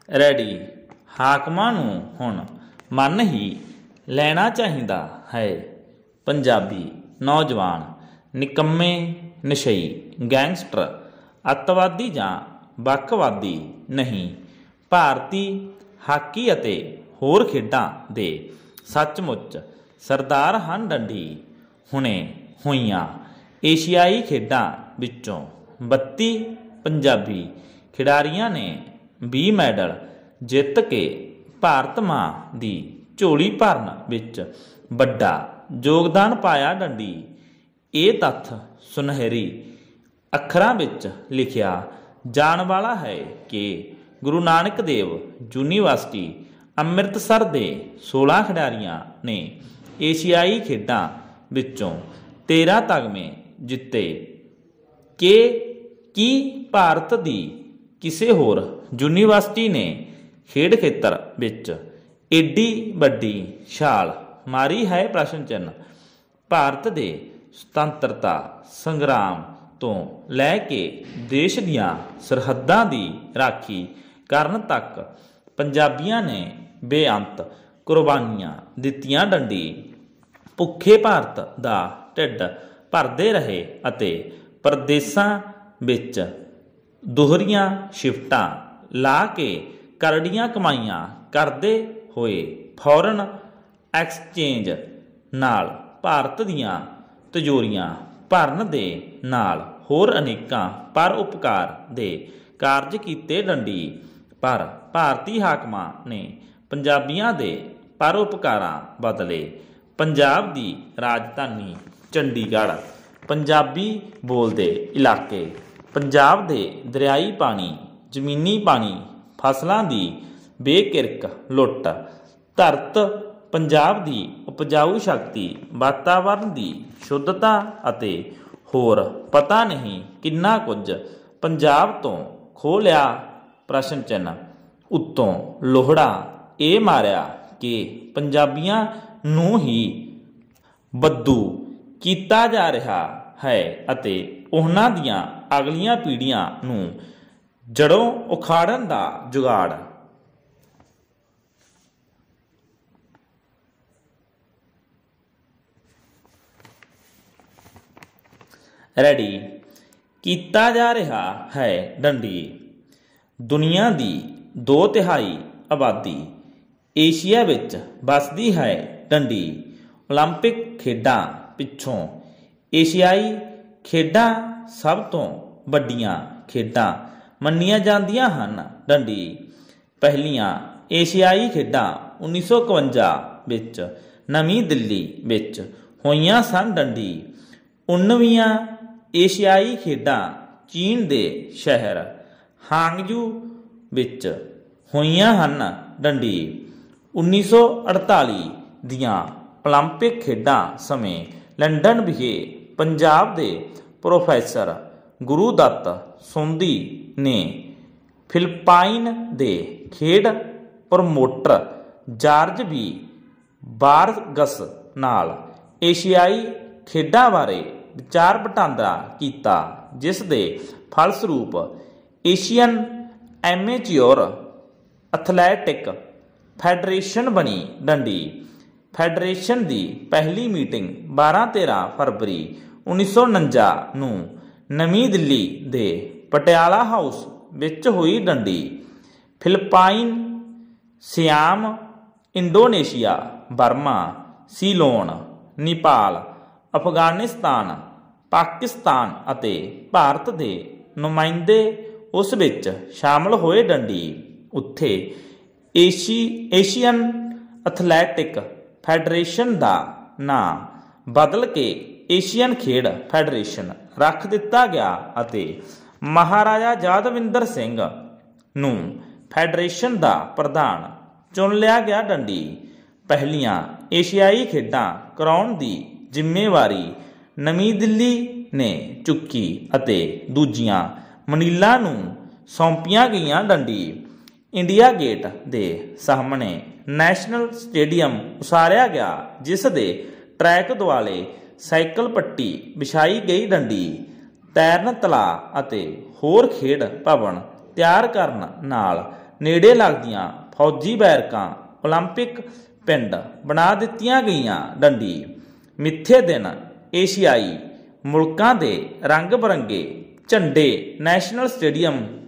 Ready. ਹਾਕਮਾਂ ਨੂੰ ਹੁਣ ਮੰਨ ਹੀ ਲੈਣਾ ਚਾਹੀਦਾ ਹੈ। ਪੰਜਾਬੀ ਨੌਜਵਾਨ ਨਿਕੰਮੇ, ਨਸ਼ਈ, ਗੈਂਗਸਟਰ, ਅੱਤਵਾਦੀ ਜਾਂ ਵੱਖਵਾਦੀ ਨਹੀਂ। ਭਾਰਤੀ ਹਾਕੀ ਅਤੇ ਹੋਰ ਖੇਡਾਂ ਦੇ ਸੱਚਮੁੱਚ ਸਰਦਾਰ ਹਨ। ਡੰਡੀ ਹੁਣੇ ਹੋਈਆਂ ਏਸ਼ੀਆਈ ਖੇਡਾਂ ਵਿੱਚੋਂ 32 ਪੰਜਾਬੀ ਖਿਡਾਰੀਆਂ ਨੇ 20 ਮੈਡਲ ਜਿੱਤ ਕੇ ਭਾਰਤ ਮਾਂ ਦੀ ਝੋਲੀ ਭਰਨ ਵਿੱਚ ਵੱਡਾ ਯੋਗਦਾਨ ਪਾਇਆ। ਡੰਡੀ ਇਹ ਤੱਥ ਸੁਨਹਿਰੀ ਅੱਖਰਾਂ ਵਿੱਚ ਲਿਖਿਆ ਜਾਣ ਵਾਲਾ ਹੈ ਕਿ ਗੁਰੂ ਨਾਨਕ ਦੇਵ ਯੂਨੀਵਰਸਿਟੀ ਅੰਮ੍ਰਿਤਸਰ ਦੇ 16 ਖਿਡਾਰੀਆਂ ਨੇ ਏਸ਼ੀਆਈ ਖੇਡਾਂ ਵਿੱਚੋਂ 13 ਤਗਮੇ ਜਿੱਤੇ ਕਿ ਕੀ ਭਾਰਤ ਦੀ ਕਿਸੇ ਹੋਰ ਯੂਨੀਵਰਸਿਟੀ ਨੇ ਖੇਡ ਖੇਤਰ ਵਿੱਚ ਏਡੀ ਵੱਡੀ ਛਾਲ ਮਾਰੀ ਹੈ? ਪ੍ਰਸ਼ਨ ਚਿੰਨ੍ਹ। ਭਾਰਤ ਦੇ ਸੁਤੰਤਰਤਾ ਸੰਗਰਾਮ ਤੋਂ ਲੈ ਕੇ ਦੇਸ਼ ਦੀਆਂ ਸਰਹੱਦਾਂ ਦੀ ਰਾਖੀ ਕਰਨ ਤੱਕ ਪੰਜਾਬੀਆਂ ਨੇ ਬੇਅੰਤ ਕੁਰਬਾਨੀਆਂ ਦਿੱਤੀਆਂ। ਡੰਡੀ ਭੁੱਖੇ ਭਾਰਤ ਦਾ ਢਿੱਡ ਭਰਦੇ ਰਹੇ ਅਤੇ ਪ੍ਰਦੇਸਾਂ ਵਿੱਚ ਦੋਹਰੀਆਂ ਸ਼ਿਫਟਾਂ ਲਾ ਕੇ ਕਰੜੀਆਂ ਕਮਾਈਆਂ ਕਰਦੇ ਹੋਏ ਫੋਰਨ ਐਕਸਚੇਂਜ ਨਾਲ ਭਾਰਤ ਦੀਆਂ ਤਿਜੋਰੀਆਂ ਭਰਨ ਦੇ ਨਾਲ ਹੋਰ ਅਨੇਕਾਂ ਪਰ ਉਪਕਾਰ ਦੇ ਕਾਰਜ ਕੀਤੇ। ਡੰਡੀ ਪਰ ਭਾਰਤੀ ਹਾਕਮਾਂ ਨੇ ਪੰਜਾਬੀਆਂ ਦੇ ਪਰਉਪਕਾਰਾਂ ਬਦਲੇ ਪੰਜਾਬ ਦੀ ਰਾਜਧਾਨੀ ਚੰਡੀਗੜ੍ਹ, ਪੰਜਾਬੀ ਬੋਲਦੇ ਇਲਾਕੇ, ਪੰਜਾਬ ਦੇ ਦਰਿਆਈ ਪਾਣੀ, ਜ਼ਮੀਨੀ ਪਾਣੀ, ਫਸਲਾਂ ਦੀ ਬੇਕਿਰਕ ਲੁੱਟ, ਧਰਤ ਪੰਜਾਬ ਦੀ ਉਪਜਾਊ ਸ਼ਕਤੀ, ਵਾਤਾਵਰਨ ਦੀ ਸ਼ੁੱਧਤਾ ਅਤੇ ਹੋਰ ਪਤਾ ਨਹੀਂ ਕਿੰਨਾ ਕੁਝ ਪੰਜਾਬ ਤੋਂ ਖੋਹ ਲਿਆ। ਪ੍ਰਸ਼ਨ ਚਿੰਨ੍ਹ। ਉੱਤੋਂ ਲੋਹੜਾ ਇਹ ਮਾਰਿਆ ਕਿ ਪੰਜਾਬੀਆਂ ਨੂੰ ਹੀ ਬੱਦੂ ਕੀਤਾ ਜਾ ਰਿਹਾ ਹੈ ਅਤੇ ਉਹਨਾਂ ਦੀਆਂ ਅਗਲੀਆਂ ਪੀੜ੍ਹੀਆਂ ਨੂੰ ਜੜੋਂ ਉਖਾੜਨ ਦਾ ਜੁਗਾੜ ਰੈਡੀ ਕੀਤਾ ਜਾ ਰਿਹਾ ਹੈ। ਡੰਡੀ ਦੁਨੀਆ ਦੀ 2/3 ਆਬਾਦੀ ਏਸ਼ੀਆ ਵਿੱਚ ਵੱਸਦੀ ਹੈ। ਡੰਡੀ ਓਲੰਪਿਕ ਖੇਡਾਂ ਪਿੱਛੋਂ ਏਸ਼ੀਆਈ ਖੇਡਾਂ ਸਭ ਤੋਂ ਵੱਡੀਆਂ ਖੇਡਾਂ ਮੰਨੀਆਂ ਜਾਂਦੀਆਂ ਹਨ। ਡੰਡੀ ਪਹਿਲੀਆਂ ਏਸ਼ੀਆਈ ਖੇਡਾਂ 1951 ਵਿੱਚ ਨਵੀਂ ਦਿੱਲੀ ਵਿੱਚ ਹੋਈਆਂ ਸਨ। ਡੰਡੀ 19ਵੀਆਂ ਏਸ਼ੀਆਈ ਖੇਡਾਂ ਚੀਨ ਦੇ ਸ਼ਹਿਰ ਹਾਂਗਝੂ ਵਿੱਚ ਹੋਈਆਂ ਹਨ। ਡੰਡੀ 1948 ਦੀਆਂ ਓਲੰਪਿਕ ਖੇਡਾਂ ਸਮੇਂ ਲੰਡਨ ਵਿਖੇ ਪੰਜਾਬ ਦੇ ਪ੍ਰੋਫੈਸਰ ਗੁਰੂ ਦੱਤ ਸੋਂਧੀ ਨੇ ਫਿਲਪਾਈਨ ਦੇ ਖੇਡ ਪ੍ਰਮੋਟਰ ਜਾਰਜ ਵੀ ਵਾਰਗਸ ਨਾਲ ਏਸ਼ੀਆਈ ਖੇਡਾਂ ਬਾਰੇ ਵਿਚਾਰ ਵਟਾਂਦਰਾ ਕੀਤਾ, ਜਿਸ ਦੇ ਫਲਸਰੂਪ ਏਸ਼ੀਅਨ ਐਮੇਚਿਓਰ ਐਥਲੈਟਿਕ ਫੈਡਰੇਸ਼ਨ ਬਣੀ। ਡੰਡੀ ਫੈਡਰੇਸ਼ਨ ਦੀ ਪਹਿਲੀ ਮੀਟਿੰਗ 12-13 ਫਰਵਰੀ 1949 ਨੂੰ ਨਵੀਂ ਦਿੱਲੀ ਦੇ ਪਟਿਆਲਾ ਹਾਊਸ ਵਿੱਚ ਹੋਈ। ਡੰਡੀ Philippine, Siam, Indonesia, Burma, Ceylon, Nepal, Afghanistan, Pakistan ਅਤੇ ਭਾਰਤ ਦੇ ਨੁਮਾਇੰਦੇ ਉਸ ਵਿੱਚ ਸ਼ਾਮਲ ਹੋਏ। ਡੰਡੀ ਉੱਥੇ ਏਸ਼ੀਅਨ ਐਥਲੈਟਿਕ ਫੈਡਰੇਸ਼ਨ ਦਾ ਨਾਂ ਬਦਲ ਕੇ ਏਸ਼ੀਅਨ ਖੇਡ ਫੈਡਰੇਸ਼ਨ ਰੱਖ ਦਿੱਤਾ ਗਿਆ ਅਤੇ ਮਹਾਰਾਜਾ ਯਾਦਵਿੰਦਰ ਸਿੰਘ ਨੂੰ ਫੈਡਰੇਸ਼ਨ ਦਾ ਪ੍ਰਧਾਨ ਚੁਣ ਲਿਆ ਗਿਆ। ਡੰਡੀ ਪਹਿਲੀਆਂ ਏਸ਼ੀਆਈ ਖੇਡਾਂ ਕਰਾਉਣ ਦੀ ਜ਼ਿੰਮੇਵਾਰੀ ਨਵੀਂ ਦਿੱਲੀ ਨੇ ਚੁੱਕੀ ਅਤੇ ਦੂਜੀਆਂ ਮਨੀਲਾ ਨੂੰ ਸੌਂਪੀਆਂ ਗਈਆਂ। ਡੰਡੀ ਇੰਡੀਆ ਗੇਟ ਦੇ ਸਾਹਮਣੇ ਨੈਸ਼ਨਲ ਸਟੇਡੀਅਮ ਉਸਾਰਿਆ ਗਿਆ, ਜਿਸ ਦੇ ਟਰੈਕ ਦੁਆਲੇ ਸਾਈਕਲ ਪੱਟੀ ਵਿਛਾਈ ਗਈ। ਡੰਡੀ ਤੈਰਨ ਤਲਾਅ ਅਤੇ ਹੋਰ ਖੇਡ ਭਵਨ ਤਿਆਰ ਕਰਨ ਨਾਲ नेड़े लगदियां फौजी बैरकां ओलंपिक पिंड बना दित्तियां गईयां। डंडी मिथे दिन एशियाई मुल्कां दे रंग बरंगे झंडे नैशनल स्टेडियम